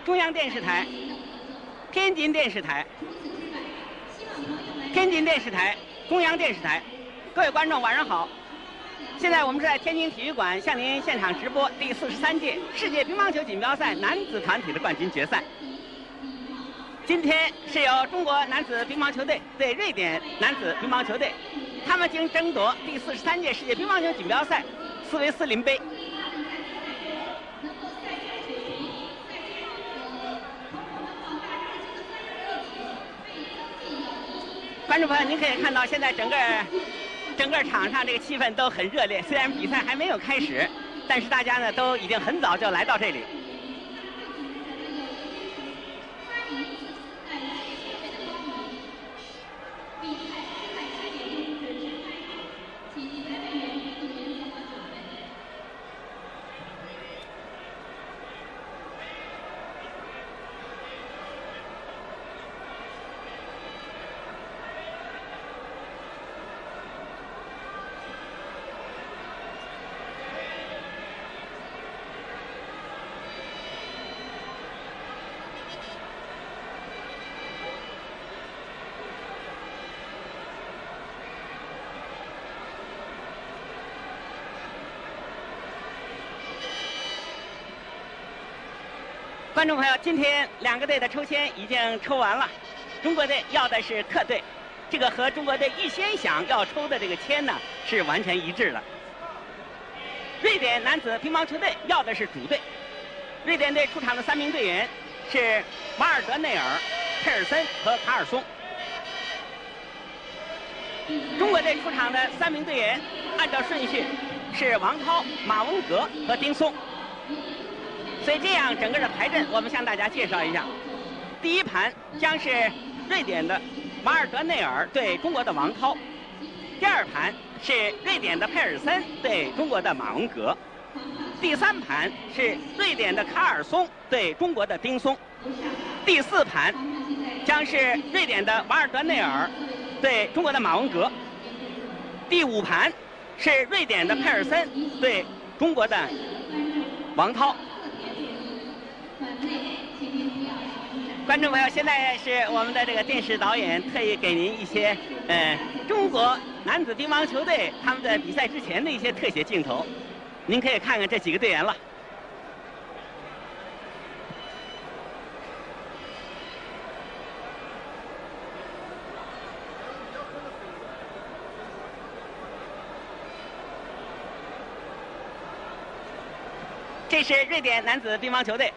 中央电视台、天津电视台、天津电视台、中央电视台，各位观众晚上好！现在我们是在天津体育馆向您现场直播第43届世界乒乓球锦标赛男子团体的冠军决赛。今天是由中国男子乒乓球队对瑞典男子乒乓球队，他们将争夺第43届世界乒乓球锦标赛斯维斯林杯。观众朋友，您可以看到，现在整个场上这个气氛都很热烈。虽然比赛还没有开始，但是大家呢都已经很早就来到这里。观众朋友，今天两个队的抽签已经抽完了。中国队要的是客队，这个和中国队预先想要抽的这个签呢是完全一致的。瑞典男子乒乓球队要的是主队。瑞典队出场的3名队员是瓦尔德内尔、佩尔森和卡尔松。中国队出场的3名队员按照顺序是王涛、马文革和丁松。所以这样整个的排阵，我们向大家介绍一下。第一盘将是瑞典的瓦尔德内尔对中国的王涛，第二盘是瑞典的佩尔森对中国的马文革，第三盘是瑞典的卡尔松对中国的丁松，第四盘将是瑞典的瓦尔德内尔对中国的马文革，第五盘是瑞典的佩尔森对中国的王涛。观众朋友，现在是我们的这个电视导演特意给您一些中国男子乒乓球队他们在比赛之前的一些特写镜头，您可以看看这几个队员了。这是瑞典男子乒乓球队。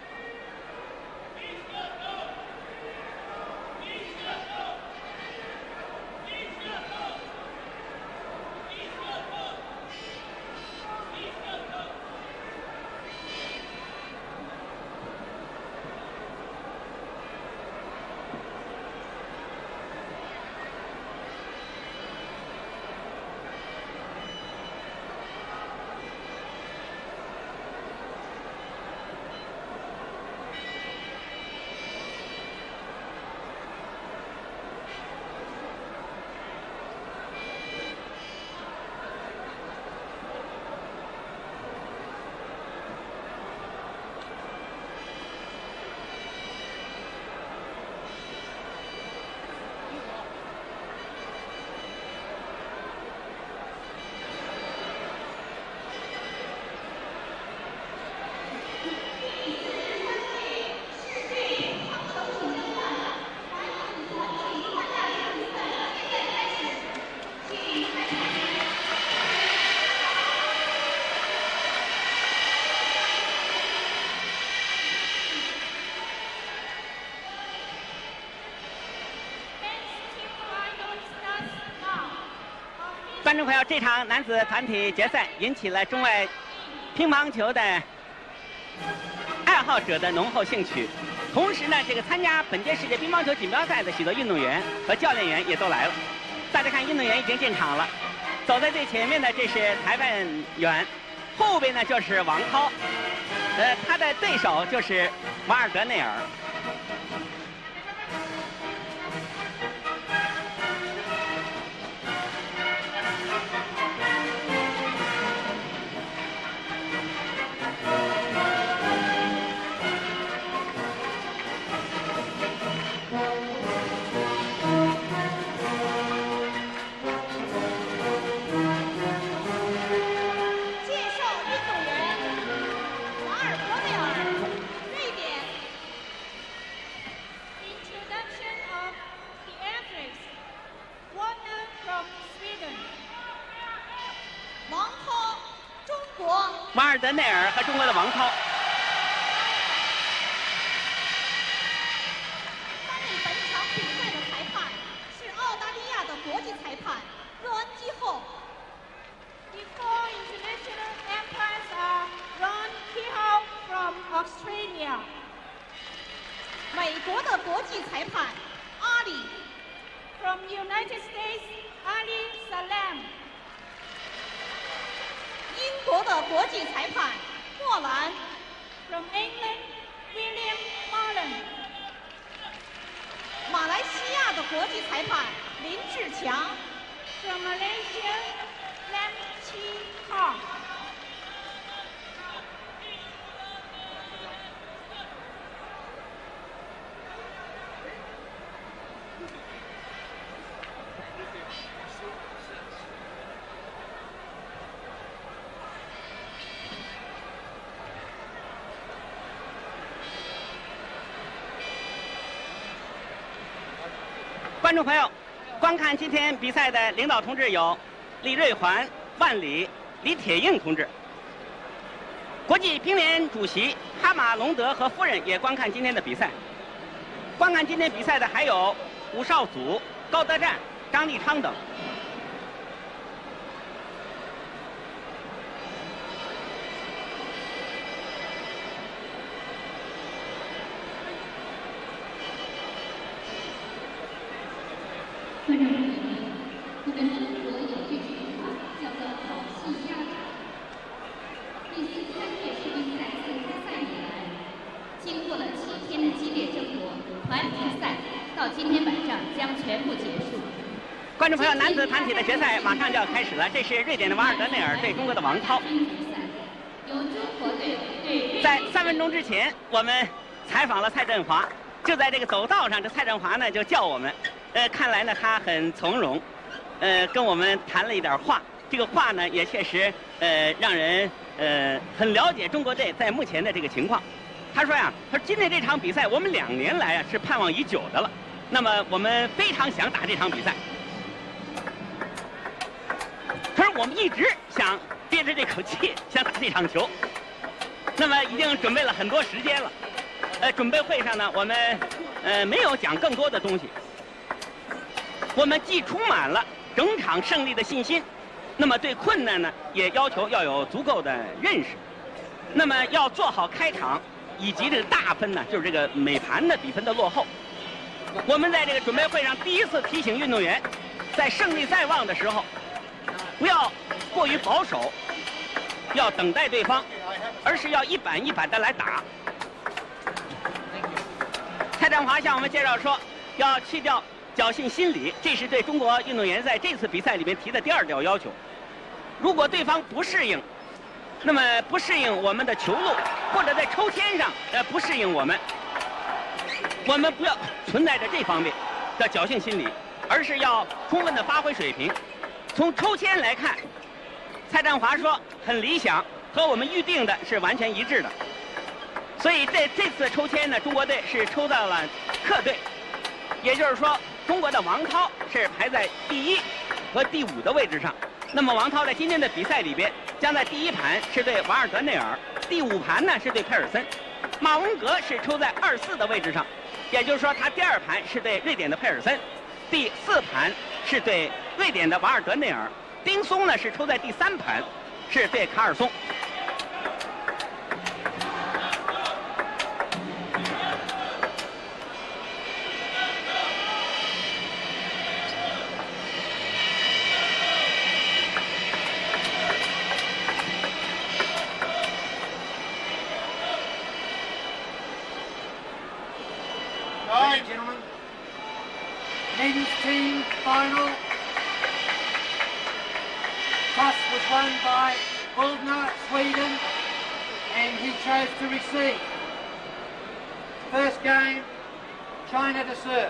观众朋友，这场男子团体决赛引起了中外乒乓球的爱好者的浓厚兴趣。同时呢，这个参加本届世界乒乓球锦标赛的许多运动员和教练员也都来了。大家看，运动员已经进场了。走在最前面的这是裁判员，后边呢就是王涛，他的对手就是瓦尔德内尔。 瓦尔德内尔和中国的王涛。 参与本场比赛的裁判是澳大利亚的国际裁判若恩基后。 The four international umpires are Ron Kehoe from Australia. 美国的国际裁判阿里 From United States, Ali Salam. 英国的国际裁判莫兰 From England, William Mullen. 马来西亚的国际裁判林志强 From Malaysia, Lam Chi Kong. 观众朋友，观看今天比赛的领导同志有李瑞环、万里、李铁映同志。国际乒联主席哈马隆德和夫人也观看今天的比赛。观看今天比赛的还有武少祖、高德战、张立昌等。 观众朋友们，我们中国有句俗话叫做“好戏压场”。第43届世乒赛正式赛以来，经过了7天的激烈争夺，团体赛到今天晚上将全部结束。 观众朋友，男子团体的决赛马上就要开始了，这是瑞典的瓦尔德内尔对中国的王涛。 由中国队对在3分钟之前，我们采访了蔡振华，就在这个走道上，这蔡振华呢就叫我们。看来呢，他很从容，跟我们谈了一点话。这个话呢，也确实让人很了解中国队在目前的这个情况。他说呀，他说今天这场比赛我们2年来啊是盼望已久的了。那么我们非常想打这场比赛。他说我们一直想憋着这口气想打这场球，那么已经准备了很多时间了。准备会上呢，我们没有讲更多的东西。我们既充满了整场胜利的信心，那么对困难呢也要求要有足够的认识，那么要做好开场以及这个大分呢，就是这个每盘的比分的落后。我们在这个准备会上第一次提醒运动员，在胜利在望的时候，不要过于保守，要等待对方，而是要一板一板的来打。蔡振华向我们介绍说，要去掉侥幸心理，这是对中国运动员在这次比赛里面提的第2条要求。如果对方不适应，那么不适应我们的球路，或者在抽签上不适应我们不要存在着这方面的侥幸心理，而是要充分的发挥水平。从抽签来看，蔡振华说很理想，和我们预定的是完全一致的。所以这次抽签呢，中国队是抽到了客队，也就是说，中国的王涛是排在第1和第5的位置上。那么王涛在今天的比赛里边，将在第1盘是对瓦尔德内尔，第5盘呢是对佩尔森。马文格是抽在2、4的位置上，也就是说他第2盘是对瑞典的佩尔森，第4盘是对瑞典的瓦尔德内尔。丁松呢是抽在第3盘，是对卡尔松。 Right, gentlemen. Men's team final. Toss was won by Ullner, Sweden, and he chose to receive. First game, China to serve.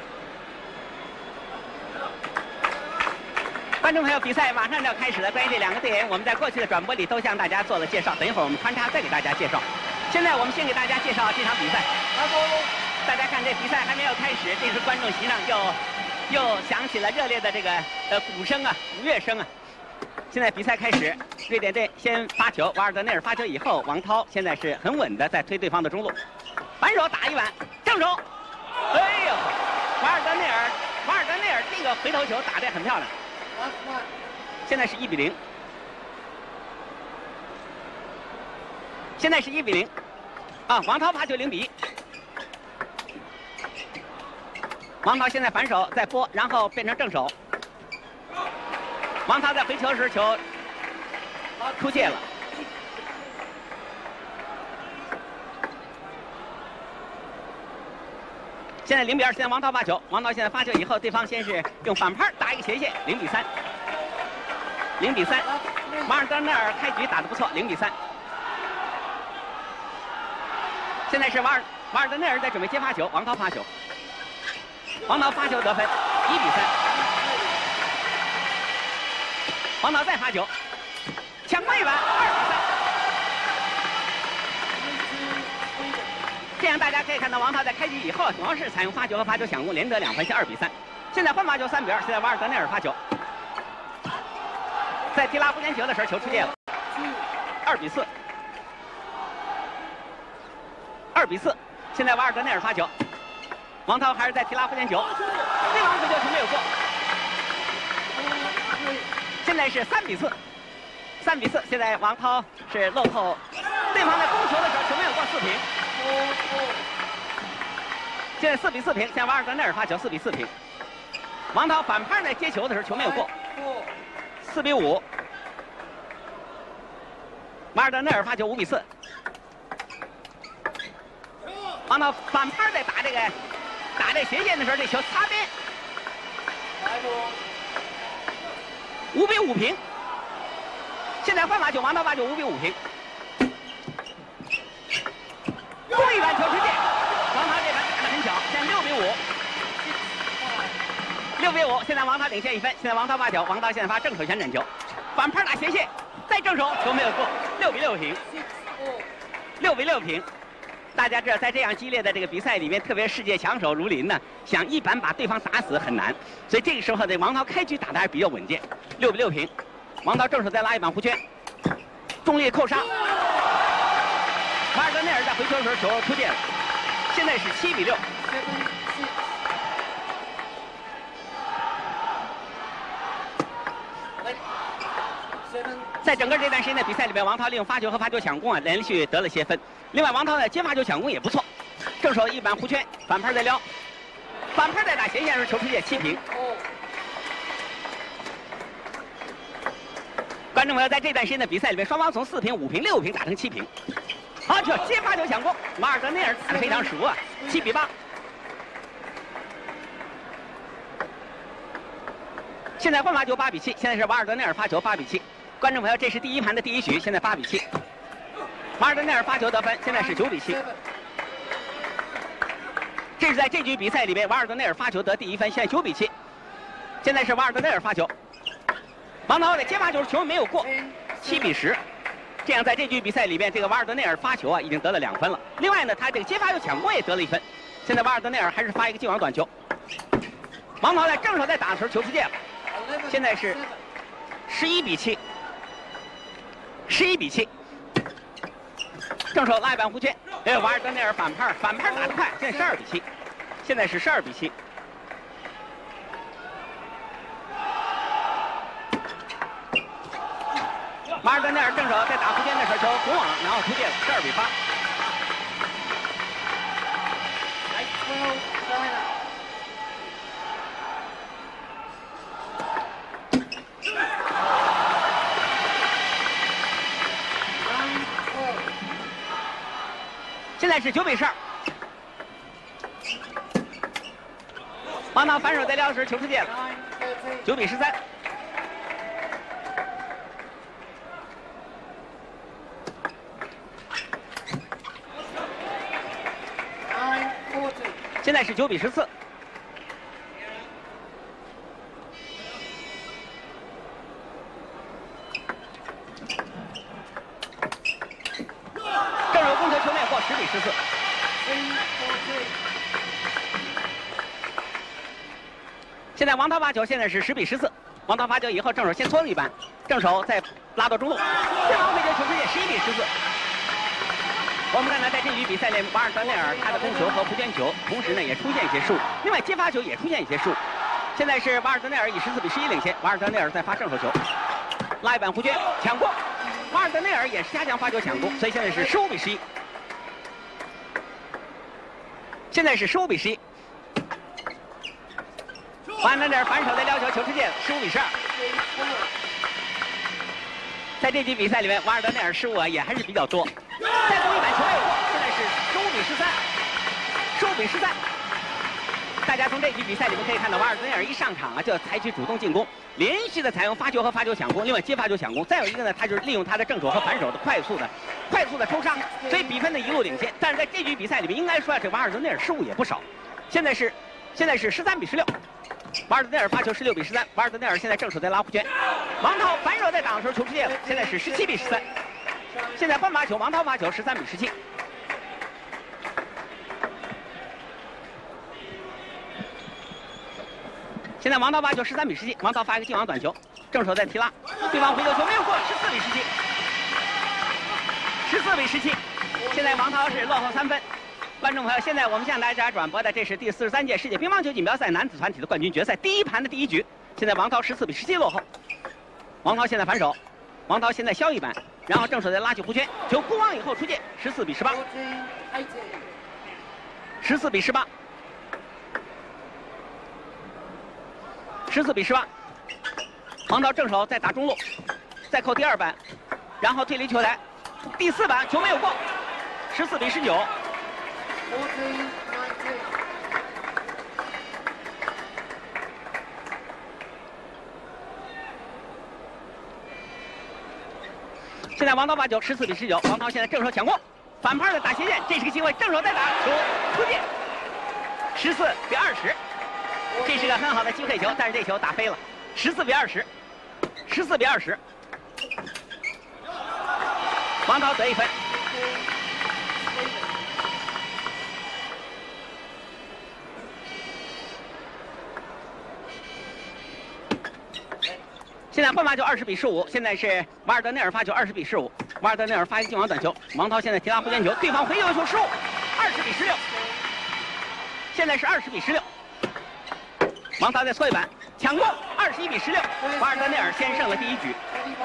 观众朋友，比赛马上就要开始了。关于这2个队员，我们在过去的转播里都向大家做了介绍。等一会儿我们穿插再给大家介绍。现在我们先给大家介绍这场比赛。大家看，这比赛还没有开始，这时观众席上又响起了热烈的这个鼓声啊，鼓乐声啊。 现在比赛开始，瑞典队先发球，瓦尔德内尔发球以后，王涛现在是很稳的在推对方的中路，反手打一碗正手，哎呦，瓦尔德内尔这个回头球打得很漂亮。现在是1比0，现在是1比0，啊，王涛发球0比1。王涛现在反手再拨，然后变成正手。王涛在回球时球出界了。现在0比2，现在王涛发球。王涛现在发球以后，对方先是用反拍打一个斜线，0比3。0比3，瓦尔德内尔开局打得不错，0比3。现在是瓦尔德内尔在准备接发球，王涛发球。王涛发球得分，1比3。王涛再发球，抢过一碗，2比3。这样大家可以看到，王涛在开局以后，主要是采用发球和发球抢攻连得2分，现2比3。现在换发球3比2，现在瓦尔德内尔发球，在提拉弧线球的时候球出界了，2比4。2比4，现在瓦尔德内尔发球。王涛还是在提拉弧线球，对方回球球没有过。现在是3比4，3比4。现在王涛是落后，对方在攻球的时候球没有过，4平。现在4比4平，现在瓦尔德内尔发球，4比4平。王涛反拍在接球的时候球没有过，4比5。瓦尔德内尔发球5比4。王涛反拍在打这斜线的时候，这球擦边，5比5平。现在换发球，王涛发球5比5平。攻一板球出界，王涛这板打得很巧，现在6比5。6比5，现在王涛领先1分。现在王涛发球，王涛现在发正手旋转球，反拍打斜线，再正手，球没有过，6比6平。6比6平。大家知道，在这样激烈的这个比赛里面，特别世界强手如林呢，想一板把对方打死很难。所以这个时候，这王涛开局打得还是比较稳健。6比6平，王涛正手再拉一板弧圈，中立扣杀。瓦尔德内尔在回球的时候球出界了，现在是7比6。在整个这段时间的比赛里面，王涛利用发球和发球抢攻连续得了些分。另外，王涛的接发球抢攻也不错，正手一板弧圈，反拍再撩，反拍再打斜线时球出界，7平。观众朋友，在这段时间的比赛里面，双方从4平、5平、6平打成7平。好球，接发球抢攻，瓦尔德内尔打得非常熟啊，7比8。现在换发球8比7，现在是瓦尔德内尔发球8比7。观众朋友，这是第一盘的第1局，现在8比7。瓦尔德内尔发球得分，现在是9比7。这是在这局比赛里面，瓦尔德内尔发球得第1分，现在9比7。现在是瓦尔德内尔发球，王涛的接发球球没有过，7比10。这样在这局比赛里面，这个瓦尔德内尔发球啊已经得了2分了。另外呢，他这个接发球抢攻也得了1分。现在瓦尔德内尔还是发一个近网短球，王涛在正手在打的时候球出界了，现在是11比7。11比7，正手拉一板弧圈，瓦尔德内尔反拍打得快，现在12比7，现在是12比7。瓦尔德内尔正手在打弧圈的时候球拱网，然后出界了，12比8。现在是9比12。王涛反手在撩时球出界了，9比13。现在是9比14。正手攻球球没有过，10比14。现在王涛发球，现在是10比14。王涛发球以后，正手先搓了一板， 正手再拉到中路，对方回球球出界，11比14。我们看到在这局比赛里，瓦尔德内尔他的攻球和扑圈球，同时呢也出现一些失误，另外接发球也出现一些失误。现在是瓦尔德内尔以14比11领先，瓦尔德内尔在发正手球，拉一板扑圈抢攻，瓦尔德内尔也是加强发球抢攻，所以现在是15比11。现在是15比11。瓦尔德内尔反手再撩球，球出界，15比12。在这局比赛里面，瓦尔德内尔失误也还是比较多。再攻一板球没有过，现在是15比13，15比13。大家从这局比赛里面可以看到，瓦尔德内尔一上场就采取主动进攻，连续的采用发球和发球抢攻，另外接发球抢攻。再有一个呢，他就是利用他的正手和反手的快速的抽杀，所以比分呢一路领先。但是在这局比赛里面，应该说这瓦尔德内尔失误也不少。现在是13比16。瓦尔德内尔发球16比13，瓦尔德内尔现在正手在拉扑圈，王涛反手在挡的时候球出界了，现在是17比13。现在换发球，王涛发球13比17。现在王涛发球13比17，王涛发一个近网短球，正手在提拉，对方回球球没有过，14比17，14比17。现在王涛是落后3分。观众朋友，现在我们向大家转播的这是第43届世界乒乓球锦标赛男子团体的冠军决赛第一盘的第一局。现在王涛14比17落后。王涛现在反手，王涛现在削一板，然后正手再拉起弧圈，球扑网以后出界，14比18。14比18。14比18。王涛正手再打中路，再扣第2板，然后退离球台，第4板球没有过，14比19。现在王涛发球14比19，王涛现在正手抢过，反拍的打斜线，这是个机会，正手再打球出界，14比20，这是个很好的机会球，但是这球打飞了，14比20，14比20，王涛得1分。现在换发球20比15，现在是瓦尔德内尔发球20比15，瓦尔德内尔发一个近网短球，王涛现在提拉弧圈球，对方回球球失误，20比16，现在是20比16，王涛再搓一板抢攻，21比16，瓦尔德内尔先胜了第一局。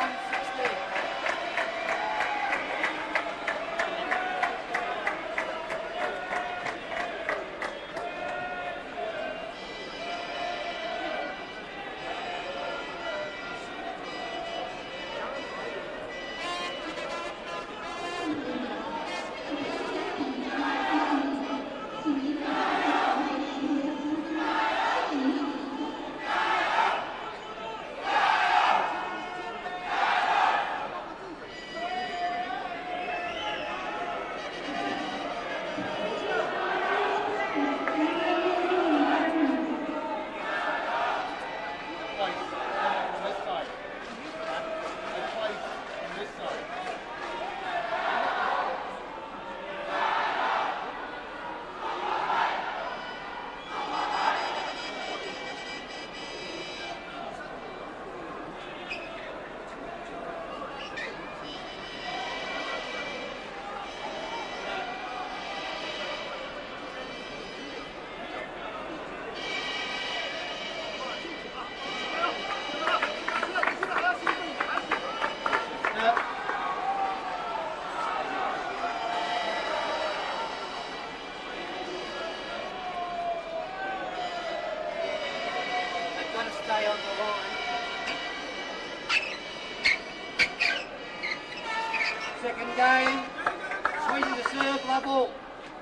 Second game, Sweden to serve level.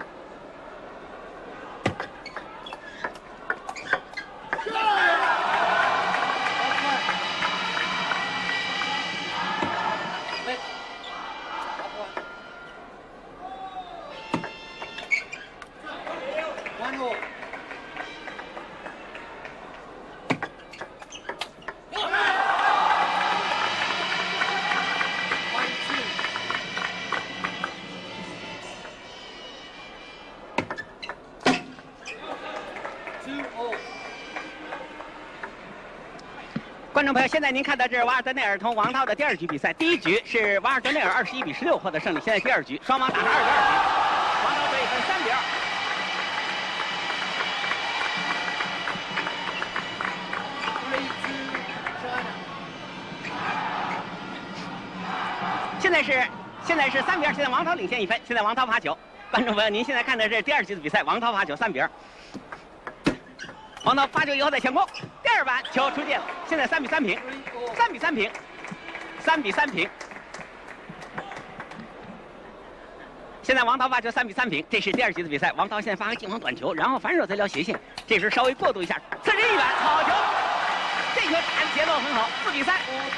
One more. 观众朋友，现在您看到这是瓦尔德内尔同王涛的第二局比赛。第一局是瓦尔德内尔21比16获得胜利，现在第二局双方打成2比2局，王涛得一分3比2。现在是3比2，现在王涛领先1分，现在王涛罚球。观众朋友，您现在看的是第二局的比赛，王涛罚球3比2。王涛发球以后再抢攻，第二板球出界了，现在3比3平，3比3平，3比3平。现在王涛发球3比3平，这是第二局的比赛。王涛现在发个近防短球，然后反手再撩斜线，这时候稍微过渡一下，侧身一板，好球！这球打的节奏很好，4比3。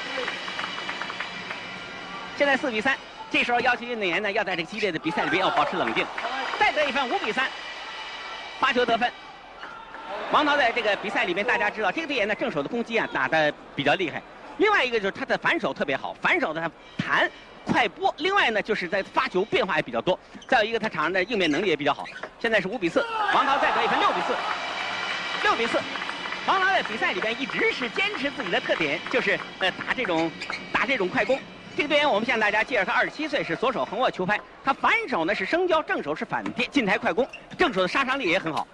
现在4比3，这时候要求运动员呢要在这个激烈的比赛里边要保持冷静，再得一分，5比3，发球得分。王涛在这个比赛里面，大家知道这个队员呢正手的攻击啊打得比较厉害，另外一个就是他的反手特别好，反手的弹快拨，另外呢就是在发球变化也比较多，再有一个他场上的应变能力也比较好。现在是5比4，王涛再得一分，6比4，6比4。王涛在比赛里边一直是坚持自己的特点，就是打这种快攻。这个队员我们向大家介绍，他27岁，是左手横握球拍，他反手呢是升交，正手是反跌近台快攻，正手的杀伤力也很好。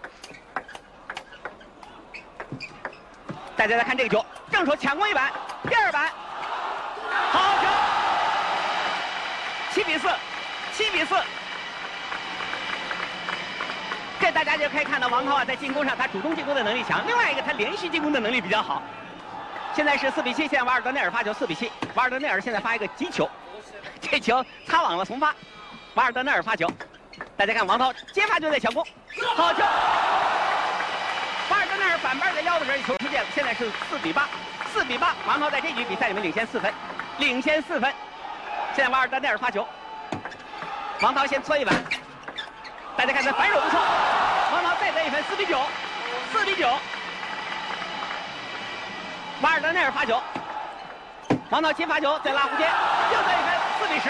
大家再看这个球，正手抢攻一板，第二板，好球，7比4，7比4。这大家就可以看到王涛啊，在进攻上他主动进攻的能力强，另外一个他连续进攻的能力比较好。现在是4比7，现在瓦尔德内尔发球4比7，瓦尔德内尔现在发一个急球，这球擦网了重发，瓦尔德内尔发球。大家看王涛接发球在抢攻，好球！瓦尔德内尔反扳在腰的时候，球出界了，现在是4比8，4比8。王涛在这局比赛里面领先4分，领先4分。现在瓦尔德内尔发球，王涛先搓一板，大家看他反手不错，王涛再得一分，4比9，4比9。瓦尔德内尔发球，王涛接发球再拉弧肩，又得一分，4比10。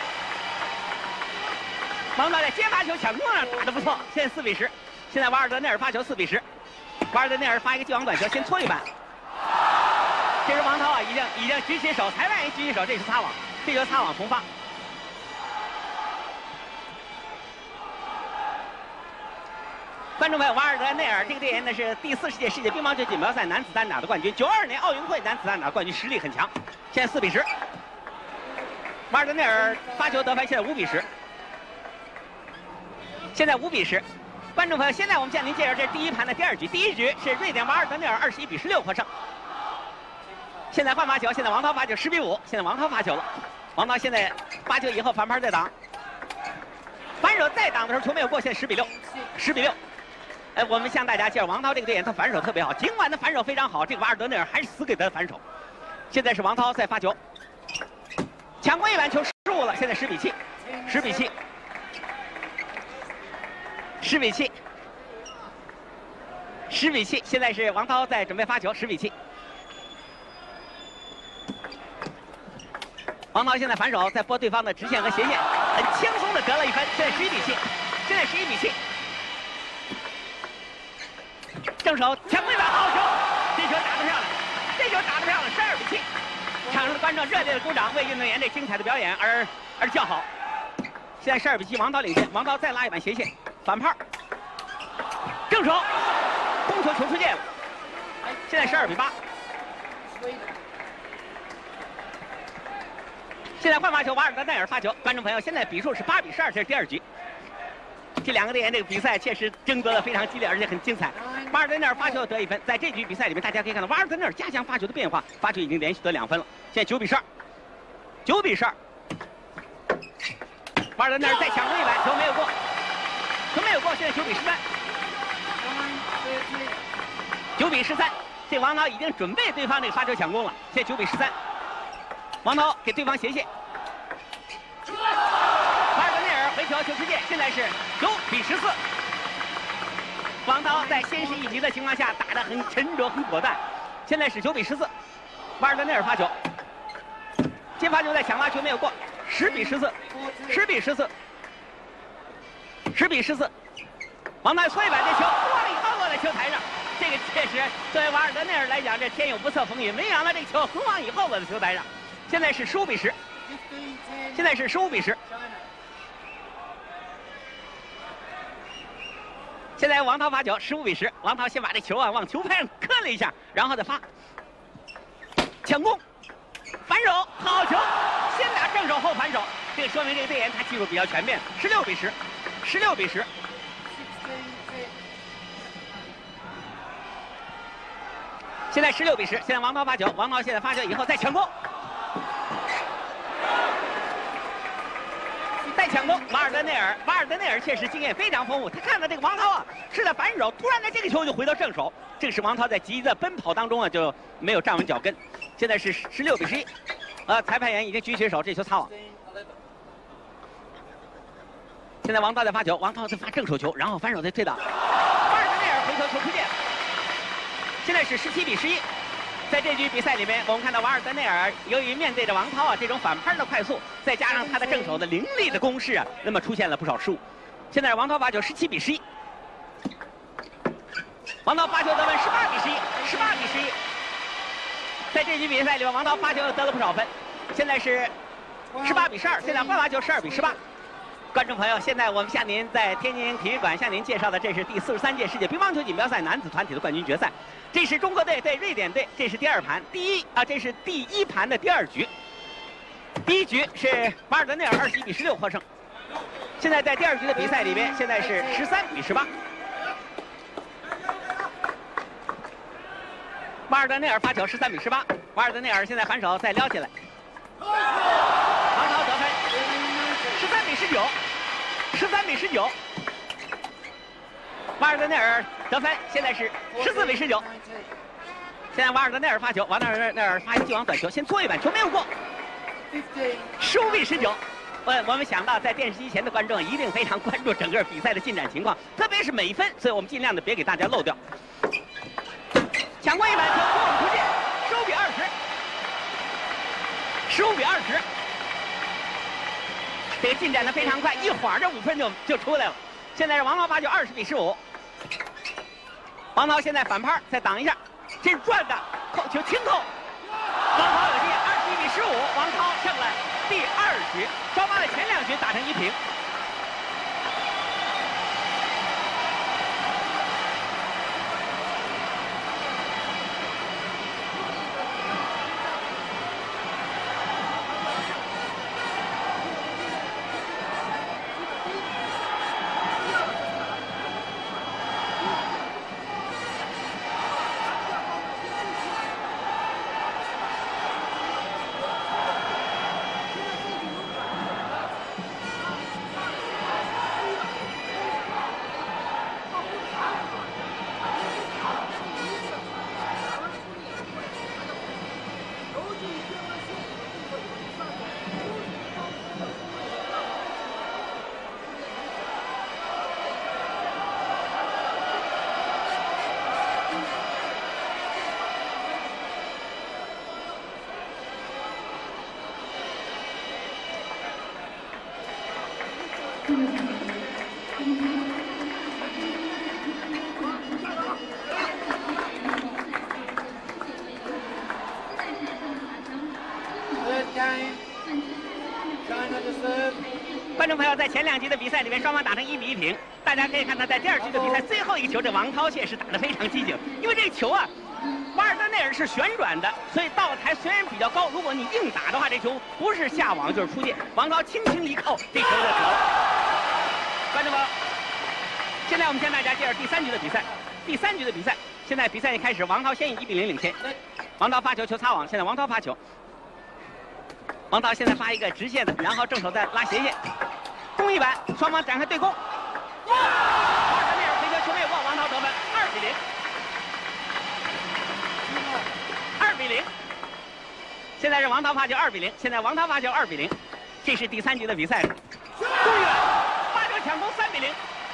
王涛在接发球抢攻上打得不错，现在4比10。现在瓦尔德内尔发球4比10。瓦尔德内尔发一个近防短球，先搓一板。这时王涛啊，已经举起手，裁判也举起手，这是擦网，这球擦网重发。观众朋友，瓦尔德内尔这个队员呢是第40届世界乒乓球锦标赛男子单打的冠军，92年奥运会男子单打冠军，实力很强。现在4比10。瓦尔德内尔发球得分，现在5比10。现在5比10。观众朋友，现在我们向您介绍这是第一盘的第二局，第一局是瑞典瓦尔德内尔21比16获胜。现在换发球，现在王涛发球10比5，现在王涛发球了。王涛现在发球以后反拍再挡，反手再挡的时候球没有过，现在10比6，10比6。我们向大家介绍王涛这个队员，他反手特别好，尽管他反手非常好，这个瓦尔德内尔还是死给他的反手。现在是王涛在发球，抢攻一板球失误了，现在10比7，10比7，10比7，10比7。现在是王涛在准备发球，10比7。王涛现在反手在拨对方的直线和斜线，很轻松的得了一分，现在11比7，现在11比7。正手抢攻一板，好球！这球打得漂亮，这球打得漂亮，12比7。场上的观众热烈的鼓掌，为运动员这精彩的表演而叫好。现在12比7，王涛领先。王涛再拉一板斜线，反拍，正手，攻球球出界了。现在12比8。现在换发球，瓦尔德内尔发球。观众朋友，现在比数是8比12，这是第二局。这两个队员这个比赛确实争夺的非常激烈，而且很精彩。瓦尔德内尔发球得1分，在这局比赛里面，大家可以看到瓦尔德内尔加强发球的变化，发球已经连续得2分了。现在9比12，9比12。瓦尔德内尔再抢攻一板，球没有过，球没有过，现在9比13，9比13。这王涛已经准备对方这个发球抢攻了，现在9比13。王涛给对方斜线。回球球出界，现在是9比14。王涛在先失一局的情况下打得很沉着、很果断，现在是9比14。瓦尔德内尔发球，接发球在抢发球没有过，10比14，10比14，10比14。王涛搓一板，这球哇一高落在球台上， 这个确实作为瓦尔德内尔来讲，这天有不测风云，没想到这个球横往以后落在球台上。现在是15比10，现在是15比10。现在王涛发球，15比10。王涛先把这球啊往球拍上磕了一下，然后再发，抢攻，反手，好球！先打正手后反手，这个说明这个队员他技术比较全面。16比10，16比10。现在16比10，现在王涛发球，王涛现在发球以后再抢攻，再抢攻，瓦尔德内尔确实经验非常丰富，他看到这个王涛啊是在反手，突然的这个球就回到正手，这个是王涛在急的奔跑当中啊就没有站稳脚跟。现在是16比11，裁判员已经举起手，这球擦网。现在王涛在发球，王涛在发正手球，然后反手再推倒，瓦尔德内尔回头球出界。现在是17比11，在这局比赛里面，我们看到瓦尔德内尔由于面对着王涛啊这种反拍的快速，再加上他的正手的凌厉的攻势啊，那么出现了不少失误。现在是王涛发球17比11，王涛发球得分18比11，18比11。在这局比赛里面，王涛发球得了不少分。现在是18比12，现在换发球12比18。观众朋友，现在我们向您在天津体育馆向您介绍的，这是第43届世界乒乓球锦标赛男子团体的冠军决赛。这是中国队对瑞典队，这是第2盘，这是第1盘的第2局。第1局是瓦尔德内尔21比16获胜。现在在第2局的比赛里边，现在是13比18。瓦尔德内尔发球13比18，瓦尔德内尔现在反手再撩起来，王涛得分13比19，13比19。瓦尔德内尔得分，现在是14比19。现在瓦尔德内尔发球，瓦尔德内尔发一个巨网短球，先搓一板，球没有过，15比19。我们想到在电视机前的观众一定非常关注整个比赛的进展情况，特别是每一分，所以我们尽量的别给大家漏掉。抢过一板球，突网出界，15比20，15比20。这个进展的非常快，一会儿这5分就出来了。现在是王涛发球20比15，王涛现在反拍再挡一下，这是转的扣球轻扣，王涛有进，21比15，王涛胜了第2局，双方的前2局打成1平。观众朋友，在前2局的比赛里面，双方打成1比1平。大家可以看到，在第2局的比赛最后一个球，这王涛确实打得非常机警，因为这个球啊，瓦尔德内尔是旋转的，所以到台虽然比较高，如果你硬打的话，这球不是下网就是出界。王涛轻轻一扣，这球就得了。观众朋友，现在我们向大家介绍第3局的比赛。第3局的比赛，现在比赛一开始，王涛先以1比0领先。王涛发球，球擦网，现在王涛发球。王涛现在发一个直线的，然后正手再拉斜线，攻一板，双方展开对攻。瓦尔德内尔回球，球没有过，王涛得分，2比0。2比0。现在是王涛发球2比0，现在王涛发球2比0，这是第3局的比赛。中远发球抢攻3比0。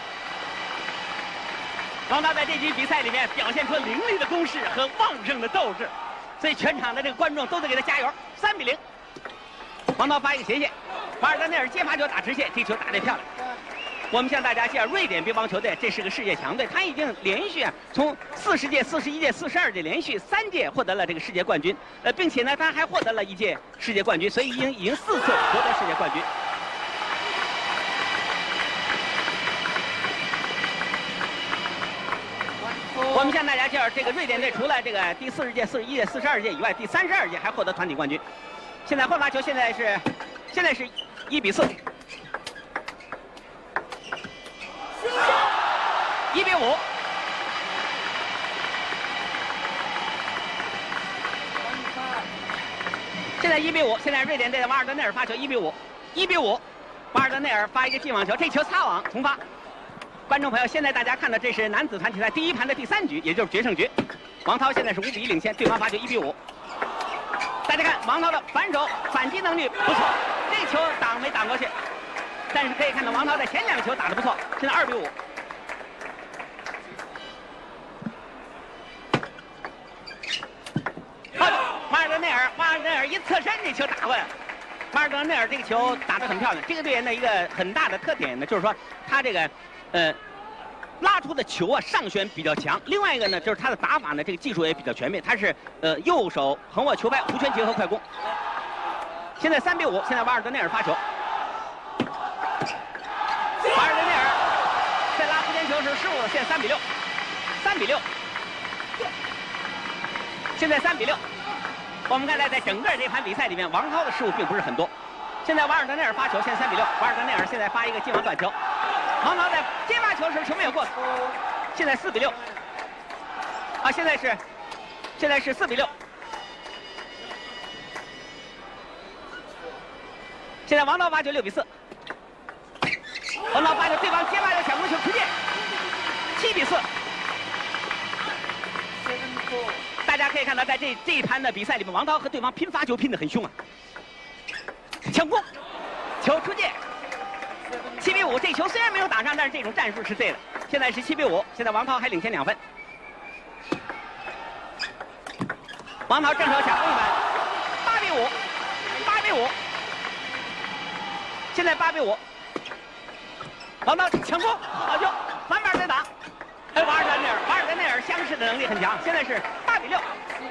王涛在这局比赛里面表现出凌厉的攻势和旺盛的斗志，所以全场的这个观众都在给他加油。3比0。王涛发一个斜线，瓦尔德内尔接发球打直线，这球打得漂亮。 我们向大家介绍瑞典乒乓球队，这是个世界强队，他已经连续从40届、41届、42届连续3届获得了这个世界冠军，并且呢，他还获得了1届世界冠军，所以已经4次夺得世界冠军。我们向大家介绍，这个瑞典队除了这个第40届、41届、42届以外，第32届还获得团体冠军。现在换发球，现在是1比4。1比5，现在1比5，现在瑞典队的瓦尔德内尔发球1比5，1比5，瓦尔德内尔发一个近网球，这球擦网重发。观众朋友，现在大家看到这是男子团体赛第1盘的第3局，也就是决胜局。王涛现在是5比1领先，对方发球1比5。大家看王涛的反手反击能力不错，这球挡没挡过去，但是可以看到王涛在前2个球打得不错，现在2比5。瓦尔德内尔一侧身，这球打过来了。瓦尔德内尔这个球打得很漂亮。这个队员的一个很大的特点呢，就是说他这个拉出的球啊上旋比较强。另外一个呢，就是他的打法呢，这个技术也比较全面。他是右手横握球拍，弧圈结合快攻。现在3比5，现在瓦尔德内尔发球。瓦尔德内尔在拉弧圈球时失误了，现在3比6，3比6。现在3比6。我们看在整个这盘比赛里面，王涛的失误并不是很多。现在瓦尔德内尔发球，现在3比6。瓦尔德内尔现在发一个近网短球，王涛在接发球时球没有过，现在4比6。啊，现在是4比6。现在王涛发球6比4。王涛发球，对方接发球抢过球出界，7比4。大家可以看到，在这一盘的比赛里面，王涛和对方拼发球拼得很凶啊。抢攻，球出界，7比5。这球虽然没有打上，但是这种战术是对的。现在是7比5，现在王涛还领先2分。王涛正手抢攻一板，8比5，8比5。现在8比5。王涛抢攻，好球，满板再打。瓦尔德内尔相视的能力很强，现在是8比6。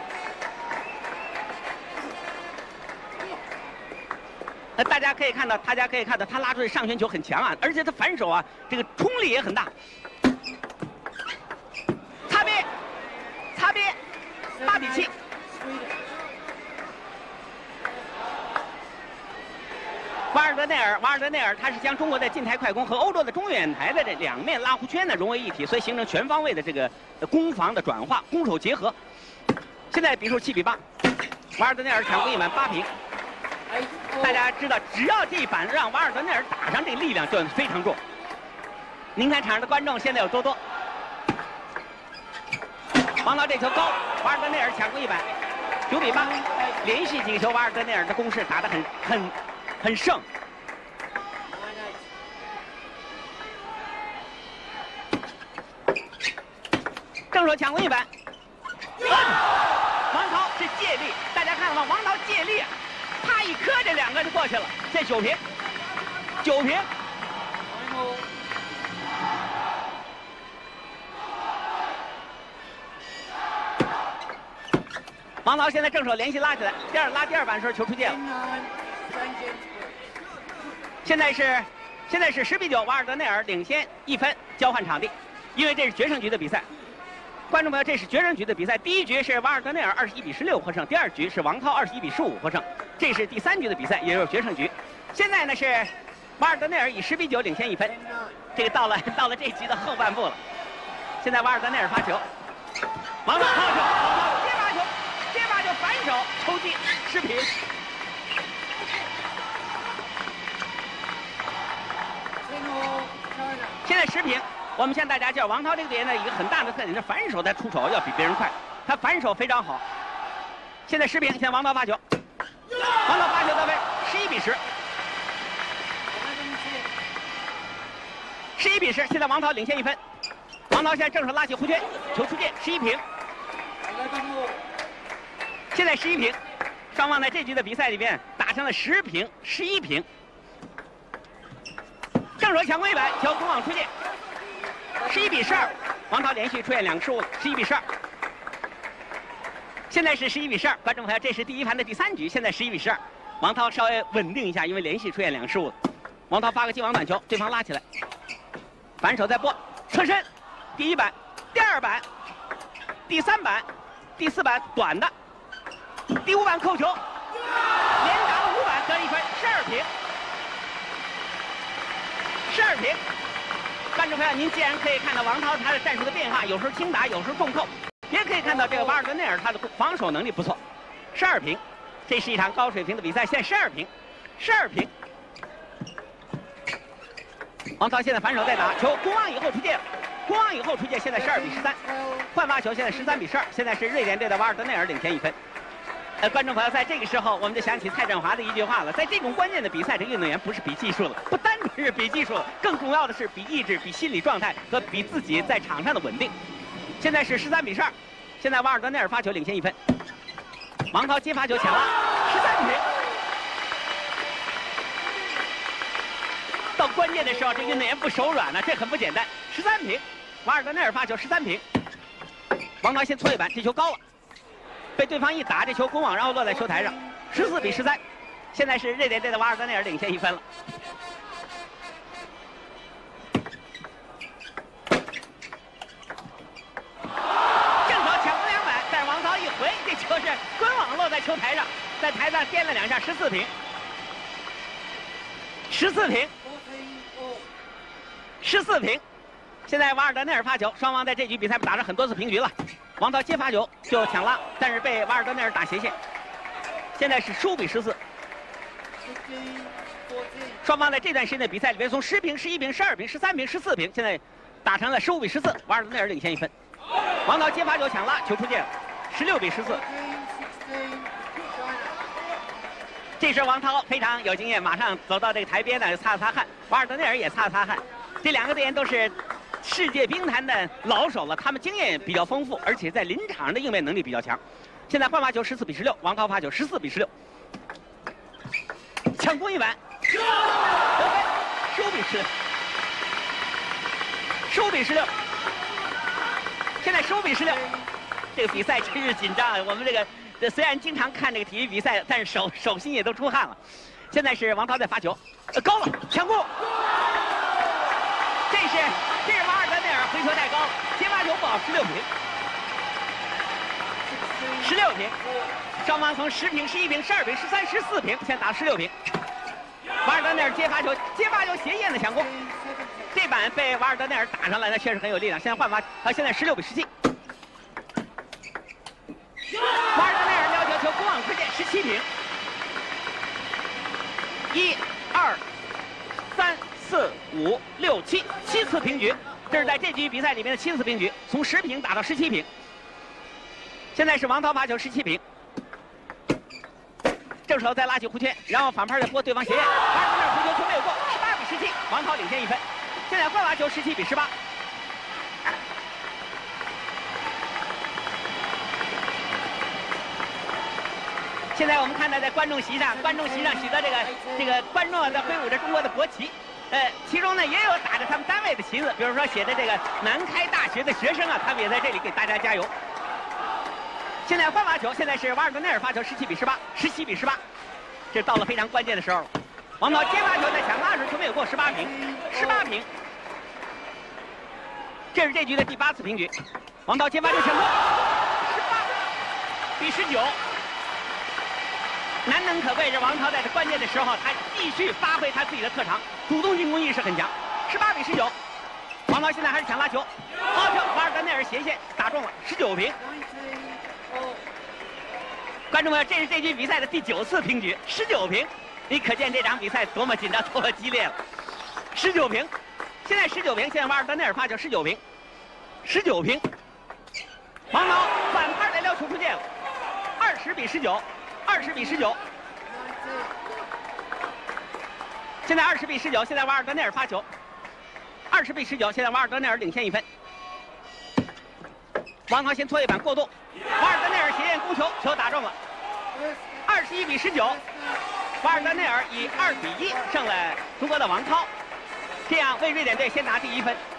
大家可以看到，他拉出的上旋球很强啊，而且他反手啊，这个冲力也很大。擦边，8比7。瓦尔德内尔，他是将中国的近台快攻和欧洲的中远台的这2面拉弧圈呢融为一体，所以形成全方位的这个攻防的转化，攻守结合。现在比数7比8，瓦尔德内尔抢攻一板8平。大家知道，只要这一板让瓦尔德内尔打上，这力量就非常重。您看场上的观众现在有多多。王涛这球高，瓦尔德内尔抢攻一板9比8，连续几个球，瓦尔德内尔的攻势打得很胜。正手抢攻一板，王涛是借力，大家看了吗？王涛借力，他一磕，这2个就过去了，这9平，9平。王涛现在正手连续拉起来，拉第二板的时候球出界了。现在是10比9，瓦尔德内尔领先1分，交换场地，因为这是决胜局的比赛。观众朋友，这是决胜局的比赛，第1局是瓦尔德内尔21比16获胜，第2局是王涛21比15获胜，这是第3局的比赛，也就是决胜局。现在呢是瓦尔德内尔以10比9领先1分，这个到了这局的后半部了。现在瓦尔德内尔发球，王涛抛球，接发球反手抽击失平。现在10平。我们向大家介绍，王涛这个队员的一个很大的特点是反手他出手要比别人快，他反手非常好。现在10平，现在王涛发球，王涛发球得分，11比10，11比10，现在王涛领先1分。王涛现在正手拉起弧圈，球出界，11平。现在11平，双方在这局的比赛里面打成了10平、11平。正正手抢过一板，球攻网出界，11比12，王涛连续出现2个失误，11比12。现在是11比12，观众朋友，这是第一盘的第3局，现在11比12，王涛稍微稳定一下，因为连续出现2个失误。王涛发个击网短球，对方拉起来，反手再拨，侧身，第1板，第2板，第3板，第4板短的，第5板扣球，连打了5板得1分，12平。12平，观众朋友，您既然可以看到王涛他的战术的变化，有时候轻打，有时候重扣，也可以看到这个瓦尔德内尔他的防守能力不错。12平，这是一场高水平的比赛，现在12平，12平。王涛现在反手再打，球攻网以后出界了，攻网以后出界，现在12比13，换发球现在13比12，现在是瑞典队的瓦尔德内尔领先1分。观众朋友，在这个时候，我们就想起蔡振华的一句话了：在这种关键的比赛，这运动员不是比技术了，不单纯是比技术了，更重要的是比意志、比心理状态和比自己在场上的稳定。现在是13比12，现在瓦尔德内尔发球领先1分，王涛接发球抢拉，13平。到关键的时候，这运动员不手软呢，这很不简单。13平，瓦尔德内尔发球13平，王涛先搓一板，这球高了。被对方一打，这球攻网，然后落在球台上，14比13，现在是瑞典队的瓦尔德内尔领先1分了。正手抢过2板，但是王涛一回，这球是滚网落在球台上，在台上颠了2下，14平，14平，14平。现在瓦尔德内尔发球，双方在这局比赛打了很多次平局了。王涛接发球就抢拉，但是被瓦尔德内尔打斜线。现在是15比14。双方在这段时间的比赛里边，从10平、11平、12平、13平、14平，现在打成了15比14，瓦尔德内尔领先1分。王涛接发球抢拉，球出界了，16比14。这时王涛非常有经验，马上走到这个台边呢，擦了擦汗。瓦尔德内尔也擦了擦汗。这2个队员都是世界冰坛的老手了，他们经验比较丰富，而且在临场的应变能力比较强。现在换发球14比16，王涛发球14比16，抢攻一板，得分15比16，现在15比16，这个比赛真是紧张啊！我们这虽然经常看这个体育比赛，但是手心也都出汗了。现在是王涛在发球，高了，抢攻。这是瓦尔德内尔回球太高了，接发球不好，16平，16平，双方从10平、11平、12平、13、14平，现在打16平。瓦尔德内尔接发球斜线的抢攻，这板被瓦尔德内尔打上来，那确实很有力量。现在换发，现在16比17。瓦尔德内尔撩球，球攻网出界，17平。1、2、3、4、5、6、7次平局，这是在这局比赛里面的7次平局，从10平打到17平。现在是王涛发球17平，正手再拉起弧圈，然后反拍再拨对方斜线，瓦尔德内尔回球球没有过，18比17，王涛领先1分。现在换发球17比18。现在我们看到在观众席上许多这个观众在挥舞着中国的国旗。其中呢也有打着他们单位的旗子，比如说写着这个南开大学的学生啊，他们也在这里给大家加油。现在换发球，现在是瓦尔德内尔发球17比18，这到了非常关键的时候了。王涛接发球在抢拉时球没有过，18平。这是这局的第8次平局，王涛接发球抢攻，18比19。难能可贵，这王涛在这关键的时候，他继续发挥他自己的特长，主动进攻意识很强。18比19，王涛现在还是抢拉球，好球，瓦尔德内尔斜线打中了，19平。观众朋友，这是这局比赛的第9次平局，19平，你可见这场比赛多么紧张，多么激烈了。19平，现在19平，现在瓦尔德内尔发球19平，19平。王涛反拍来撩球出界了，20比19。现在20比19，现在瓦尔德内尔发球，20比19，现在瓦尔德内尔领先1分。王涛先搓一板过渡，瓦尔德内尔斜线攻球，球打中了，21比19，瓦尔德内尔以2比1胜了中国的王涛。 这样为瑞典队先拿第1分。